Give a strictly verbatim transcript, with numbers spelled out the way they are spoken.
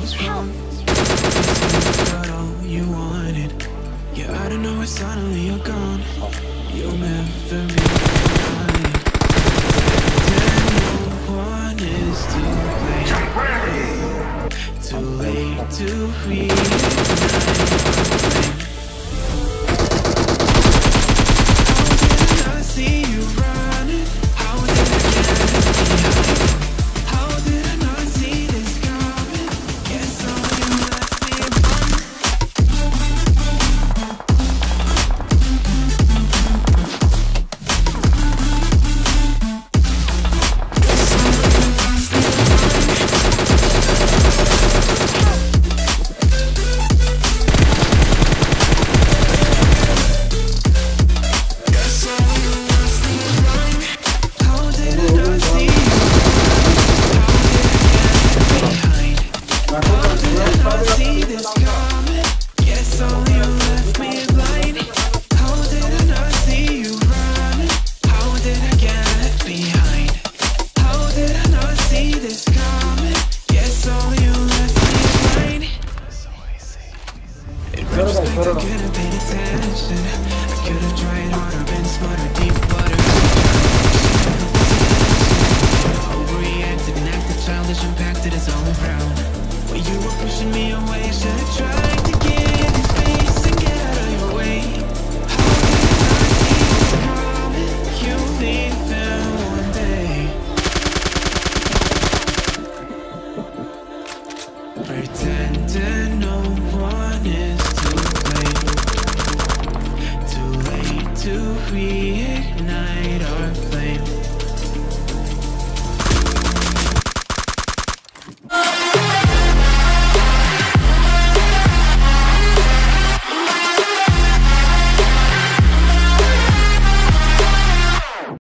was wrong. You got all you wanted. Yeah, I don't know why suddenly you're gone. You'll never be mine. Then no one is to blame. Too late to reignite. See you running. How did I get behind? How did I not see this coming? Guess all you left me behind. Guess all you left me Guess all you How did I not see you? How did I not see this coming? Guess all you left me blind. How did I not see you running? How did I get behind? How did I not see this coming? Guess all you left me blind. In retrospect, I could have paid attention. I could have tried harder, been smarter, deep water. Overreacted and acted childish, impacted us all around. When you were pushing me away, I should have tried to get in space and get out of your way. How did I not see this coming? You leave them one day. Pretending no one is to blame. Too late to read.